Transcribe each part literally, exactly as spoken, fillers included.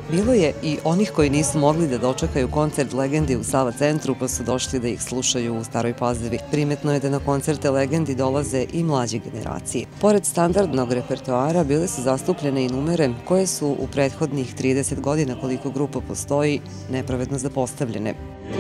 Bilo je i onih koji nisu mogli da dočekaju koncert Legendi u Sava centru pa su došli da ih slušaju u Staroj Pazovi. Primetno je da na koncerte Legendi dolaze i mlađe generacije. Pored standardnog repertoara bile su zastupljene i numere koje su u prethodnih trideset godina koliko grupa postoji nepravedno zapostavljene.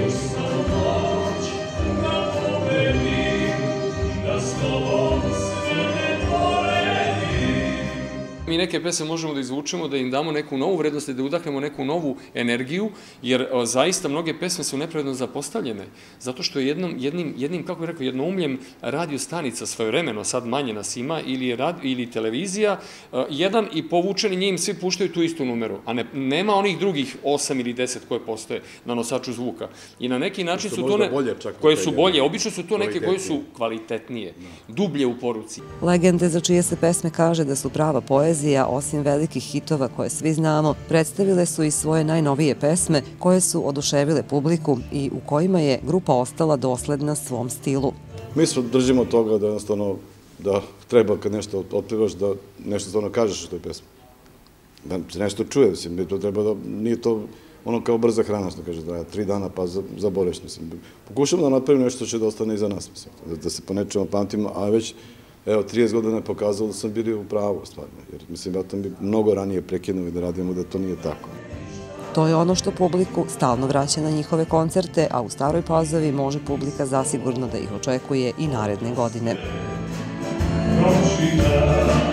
Mi neke pesme možemo da izvučemo, da im damo neku novu vrednost i da udahnemo neku novu energiju, jer zaista mnoge pesme su nepravedno zapostavljene, zato što je jednom, jednim, jednim, kako bih rekao, jednoumljem radio stanica svojevremeno, sad manje nas ima, ili, rad, ili televizija, jedan i povučeni njim svi puštaju tu istu numeru, a ne, nema onih drugih osam ili deset koje postoje na nosaču zvuka. I na neki način su to ne, koje su bolje, obično su to neke koje su kvalitetnije, dublje u poruci. Legende za čije se pesme kaže da su prava poezija, osim velikih hitova koje svi znamo, predstavile su i svoje najnovije pesme koje su oduševile publiku i u kojima je grupa ostala dosledna svom stilu. Mi se držimo toga da jednostavno da treba kad nešto otpevaš da nešto stvarno kažeš u toj pesmi. Da se nešto čuje, mislim, to treba da nije to ono kao brza hrana, što kaže, da tri dana pa zaboreš, mislim. Pokušamo da napravimo nešto što će da ostane iza nas, mislim, da se po nečemu pamtimo, a već evo, trideset godina je pokazalo da sam bili u pravu, stvarno, jer mislim da tam bi mnogo ranije prekinuli da radimo da to nije tako. To je ono što publiku stalno vraća na njihove koncerte, a u Staroj Pazovi može publika zasigurno da ih očekuje i naredne godine.